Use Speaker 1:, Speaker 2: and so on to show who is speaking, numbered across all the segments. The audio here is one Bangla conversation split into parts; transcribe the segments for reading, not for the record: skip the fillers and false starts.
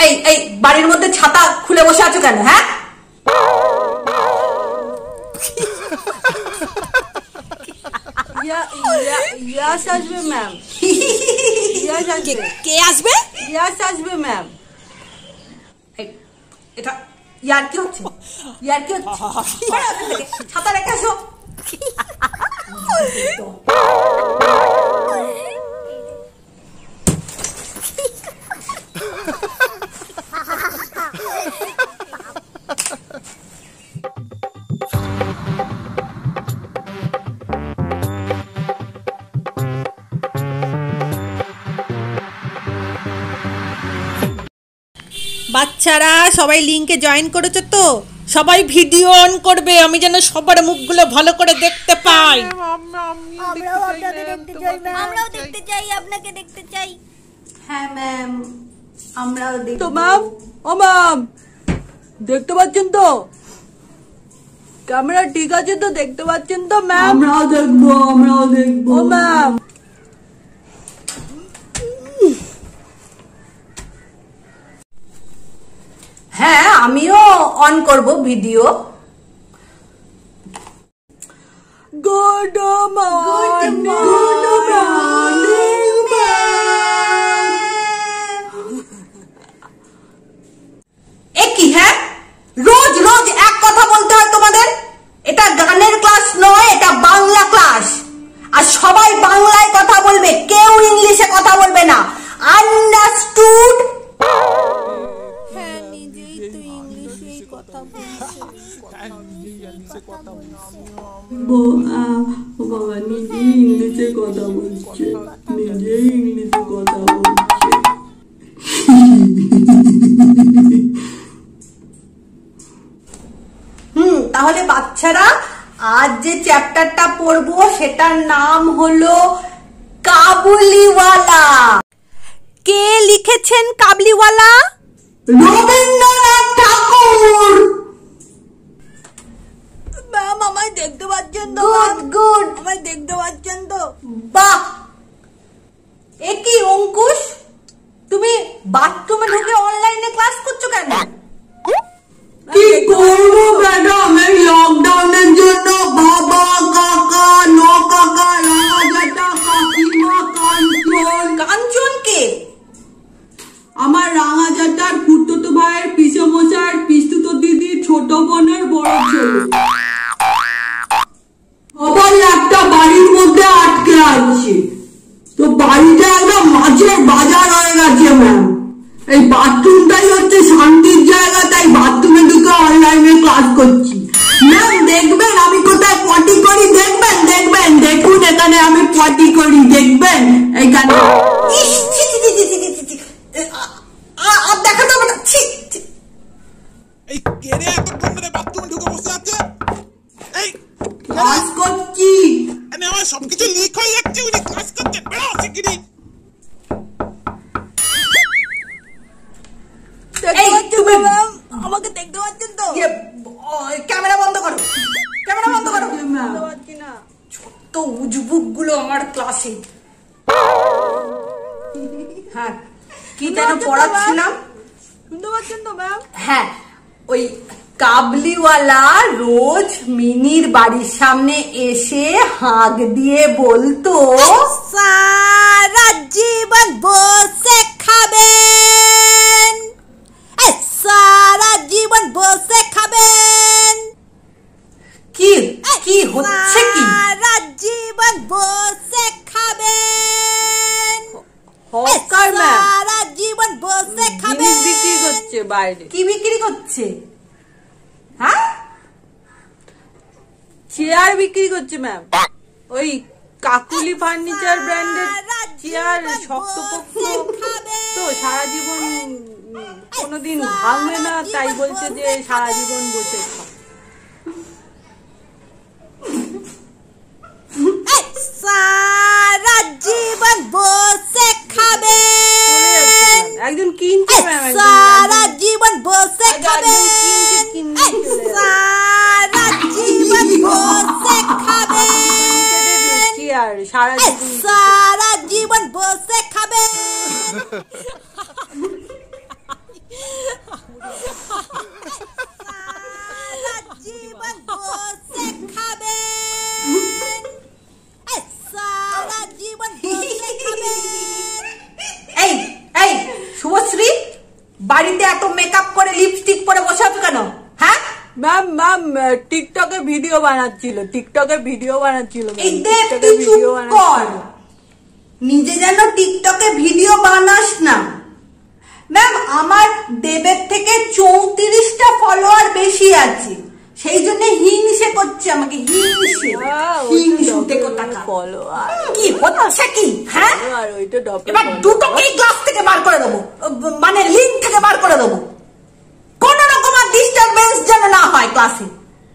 Speaker 1: এই এই বাড়ির মধ্যে ছাতা খুলে বসে আছো কেন? হ্যাঁ,
Speaker 2: ইয়াস আসবে ম্যাম।
Speaker 3: কে আসবে?
Speaker 2: ইয়াস আসবে ম্যাম।
Speaker 1: এটা ইয়ার কি হচ্ছে? ইয়ার কি হচ্ছে? ছাতা রেখে আসো।
Speaker 3: বাচ্চারা সবাই লিংকে জয়েন করেছো তো? সবাই ভিডিও অন করবে, আমি যেন সবার মুখগুলো ভালো করে দেখতে পাই।
Speaker 4: আমরাও আপনাকে দেখতে চাই ম্যাম। আমরাও দেখতে চাই, আপনাকে দেখতে চাই।
Speaker 1: হ্যাঁ ম্যাম, আমরাও
Speaker 2: তো
Speaker 1: দেখব।
Speaker 2: ম্যাম, ও ম্যাম, দেখতে পাচ্ছেন তো? ক্যামেরা ঠিক আছে তো? দেখতে পাচ্ছেন তো ম্যাম?
Speaker 1: আমরাও দেখবো, আমরাও দেখবো।
Speaker 2: ও ম্যাম,
Speaker 1: হ্যাঁ আমিও অন করব ভিডিও।
Speaker 2: গুড মর্নিং
Speaker 1: কি হ্যাঁ, রোজ রোজ এক কথা বলতে হয় তোমাদের? এটা গানের ক্লাস নয়, এটা বাংলা ক্লাস। আর সবাই বাংলায় কথা বলবে, কেউ ইংলিশে কথা বলবে না। আন্ডারস্টুড?
Speaker 4: হ্যাঁ, নিজেই তো ইংলিশেই কথা বলছে।
Speaker 2: বাবা নিজেই ইংলিশে কথা বলছে, নিজেই ইংলিশে কথা বলছে।
Speaker 1: তাহলে বাচ্চারা আজ যে চ্যাপ্টারটা পড়বো সেটার নাম হলো কাবুলিওয়ালা।
Speaker 3: কে লিখেছেন কাবলিওয়ালা?
Speaker 1: রবীন্দ্রনাথ ঠাকুর।
Speaker 2: ম্যাম আমায় দেখতে পাচ্ছেন তো?
Speaker 1: গুড গুড,
Speaker 2: আমায় দেখতে পাচ্ছেন তো?
Speaker 1: বাহ। একই অঙ্কুশ, তুমি বাথরুমে ঢুকে অনলাইনে ক্লাস করছো কেন?
Speaker 2: কি করবো ম্যাডাম, এই লকডাউনের জন্য বাবা, কাকা, কাকা, রাজা, কাকিমা, কাঞ্চন।
Speaker 1: কাঞ্চন কে?
Speaker 2: আমার রাঙাজাটার খুড়তো ভাইয়ের পিসেমশাইয়ের পিস্তুত দিদির ছোট বোনের বড় ছেলে। সবাই একটা বাড়ির মধ্যে আটকে আছে, তো বাড়িটা একদম মাছের বাজার হয়ে গেছে ম্যাম। এই বাথরুমটাই হচ্ছে শান্তির জায়গা, তাই বাথরুমে ঢুকে অনলাইনে ক্লাস করছি। ম্যাম দেখবেন আমি কোথায় পটি করি, দেখবেন দেখবেন, দেখুন এখানে আমি পটি করি, দেখবেন এইখানে।
Speaker 1: ইস, ছি, ছি, ছি, ছি, ছি, ছি, ছি। আর দেখা যাবে না। ছি, ছি।
Speaker 5: এই কেড়ে এতক্ষণ ধরে বাথরুমে ঢুকে বসে আছে। এই
Speaker 2: ক্লাস করছি।
Speaker 5: আমি আমার সবকিছু লিক হয়ে যাচ্ছে, উনি ক্লাস করছেন। বেরো শিগগিরই।
Speaker 2: দেখতে পাচ্ছেন তো ম্যাম? আমাকে দেখতে পাচ্ছেন তো?
Speaker 1: ক্যামেরা বন্ধ করো, ক্যামেরা বন্ধ করো।
Speaker 2: দেখতে পাচ্ছি না।
Speaker 1: তো উজবুক গুলো আমার ক্লাসে। হ্যাঁ, কি যেন পড়াচ্ছিলাম?
Speaker 2: শুনতে পাচ্ছেন তো ম্যাম?
Speaker 1: হ্যাঁ, ওই কাবলিওয়ালা রোজ মিনির বাড়ির সামনে এসে হাঁক দিয়ে বলতো,
Speaker 3: সারা জীবন বসে খাবেন, সারা জীবন বসে খাবেন।
Speaker 1: কি কি হচ্ছে কি?
Speaker 3: সারা জীবন বসে খাবেন,
Speaker 2: হকার ম্যাম
Speaker 3: সারা জীবন বসে
Speaker 2: জিনিস
Speaker 3: খাবেন।
Speaker 2: বিক্রি করছে বাইরে।
Speaker 1: কি বিক্রি করছে? হ্যাঁ,
Speaker 2: চেয়ার বিক্রি করছে ম্যাম। ওই কাকুলি ফার্নিচার ব্র্যান্ডের চেয়ার, শক্তপোক্ত তো, সারা জীবন কোনোদিন ভাঙবে না, তাই বলছে যে সারা জীবন বসে খাও।
Speaker 3: সারা জীবন বসে খাবেন,
Speaker 2: একজন কিনছে ম্যাম,
Speaker 3: সারা জীবন বসে খাবেন, সারা জীবন বসে খাবেন,
Speaker 2: চেয়ার সারা জীবন।
Speaker 3: সারা জীবন বসে খাবেন।
Speaker 1: বাড়িতে এত মেকআপ করে লিপস্টিক পরে বসে আছো কেন? হ্যাঁ
Speaker 2: ম্যাম ম্যাম টিকটকে ভিডিও বানাচ্ছিল, টিকটকে ভিডিও বানাচ্ছিল।
Speaker 1: এই দেব তুই চুপ কর, নিজে যেন টিকটকে ভিডিও বানাস না। ম্যাম আমার দেবের থেকে 34টা ফলোয়ার বেশি আছে, সেই জন্য হিংসে করছে আমাকে, হিংসে কি হচ্ছে কি? হ্যাঁ এবার দুটোকেই ক্লাস থেকে বার করে দেবো, মানে লিঙ্ক থেকে বার করে দেবো, কোন রকম ডিস্টারবেন্স যেন না হয় ক্লাসে।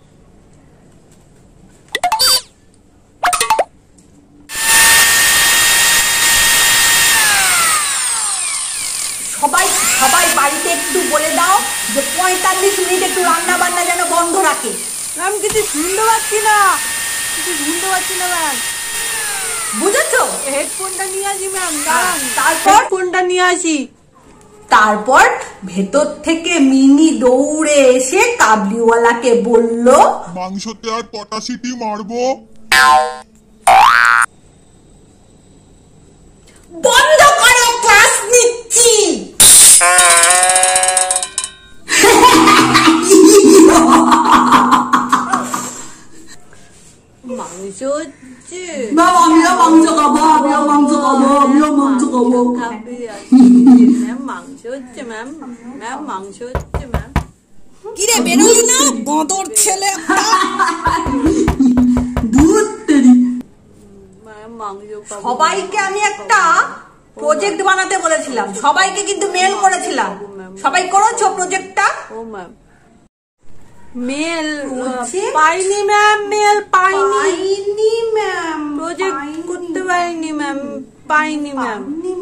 Speaker 1: সবাই সবাই বাড়িতে একটু বলে দাও যে 45 মিনিট একটু রান্না বান্না যেন বন্ধ রাখে।
Speaker 2: ম্যাম কিছু শুনতে পাচ্ছি না, ম্যাম
Speaker 1: বুঝেছো?
Speaker 2: হেডফোনটা নিয়ে আসি ম্যাম, দাঁড়ান
Speaker 1: তারপর
Speaker 2: ফোনটা নিয়ে আসি।
Speaker 1: তারপর ভেতর থেকে মিনি দৌড়ে এসে কাবলিওয়ালাকে বলল,
Speaker 5: মাংসতে আর কটা সিটি মারবো?
Speaker 1: বন্ধ করো, ক্লাস নিচ্ছি।
Speaker 2: মাংস হচ্ছে
Speaker 3: ম্যাম আমিও মাংস খাবো, আমিও মাংস খাবো, আমিও মাংস খাবো।
Speaker 2: ম্যাম মাংস হচ্ছে ম্যাম, ম্যাম মাংস হচ্ছে ম্যাম।
Speaker 3: কিরে বেরোলি না বদর ছেলে?
Speaker 2: ম্যাম মাংস খাবো।
Speaker 1: সবাইকে আমি একটা প্রজেক্ট বানাতে বলেছিলাম, সবাইকে কিন্তু মেল করেছিলাম, সবাই করেছো প্রজেক্টটা?
Speaker 2: ও ম্যাম মেল পাইনি ম্যাম, মেল পাইনি
Speaker 1: ম্যাম,
Speaker 2: প্রজেক্ট করতে পারিনি ম্যাম, পাইনি ম্যাম।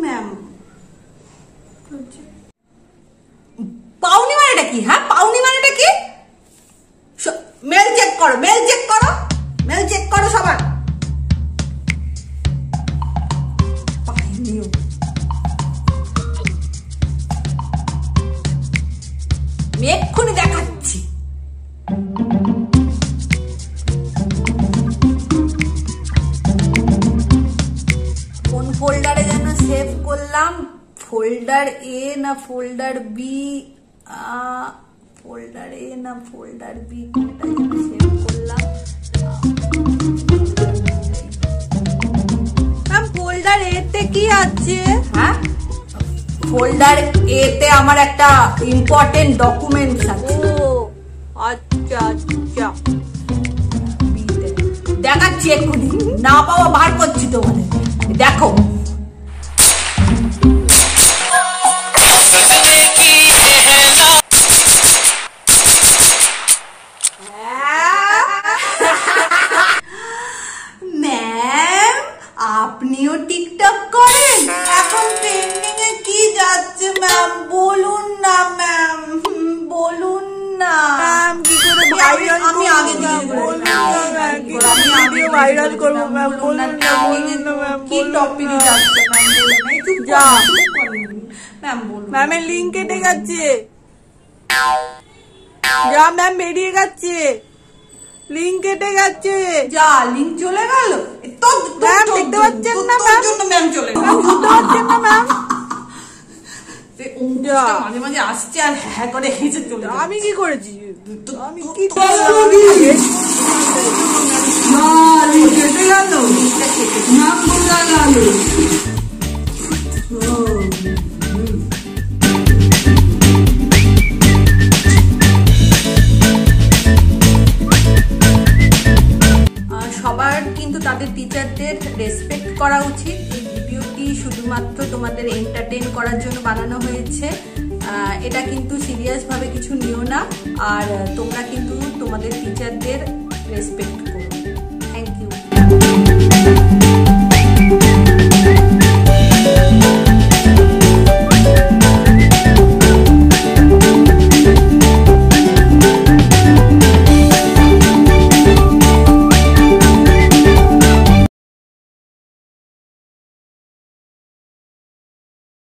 Speaker 1: পাওনি মানেটা কি? হ্যাঁ পাওনি মানেটা কি? মেল চেক করো, মেল চেক করো, মেল চেক করো সবার। পাইনিও। আমি এক্ষুনি দেখাচ্ছি। কোন ফোল্ডারে যেন সেভ করলাম, ফোল্ডার এ না ফোল্ডার বি, ফোল্ডার এ না ফোল্ডার বি, কোনটা যেন সেভ করলাম।
Speaker 2: ম্যাম ফোল্ডার এ তে কি আছে?
Speaker 1: হ্যাঁ ফোল্ডার এ তে আমার একটা ইম্পর্টেন্ট ডকুমেন্টস আছে।
Speaker 2: ও আচ্ছা আচ্ছা,
Speaker 1: দেখাচ্ছি এক্ষুনি, না পাওয়া বার করছি তোমাদের, দেখো। ম্যাম আপনিও টিকটক করেন? এখন ট্রেন্ডিং এ কি যাচ্ছে ম্যাম বলুন না ম্যাম, বলুন না।
Speaker 2: ম্যাম কি করে ভাইরাল?
Speaker 1: আমি আগে
Speaker 2: বলুন না ম্যাম, কি করে ভিডিও ভাইরাল করব ম্যাম? বলুন না, বলুন না ম্যাম,
Speaker 1: কি টপিক যাচ্ছে ম্যাম বলুন না, একটু
Speaker 2: যা
Speaker 1: ম্যাম বলুন।
Speaker 2: ম্যামের লিংক কেটে গেছে, যা ম্যাম বেরিয়ে গেছে, লিংক কেটে গেছে,
Speaker 1: যা লিংক চলে গেল। তো
Speaker 2: ম্যাম দেখতে পাচ্ছেন না ম্যাম?
Speaker 1: জন্য ম্যাম চলে গেল।
Speaker 2: ম্যাম বুঝতে পারছেন না ম্যাম?
Speaker 1: মাঝে মাঝে আসছে আর হ্যাঁ করে হেসে চলে যাচ্ছে।
Speaker 2: আমি কি করেছি? আমি কি
Speaker 3: কেটে গেল, নাম বোঝা গেল।
Speaker 1: সবার কিন্তু তাদের টিচারদের রেসপেক্ট করা উচিত। এই ভিডিওটি শুধুমাত্র তোমাদের এন্টারটেইন করার জন্য বানানো হয়েছে, এটা কিন্তু সিরিয়াস ভাবে কিছু নিও না। আর তোমরা কিন্তু তোমাদের টিচারদের রেসপেক্ট করো।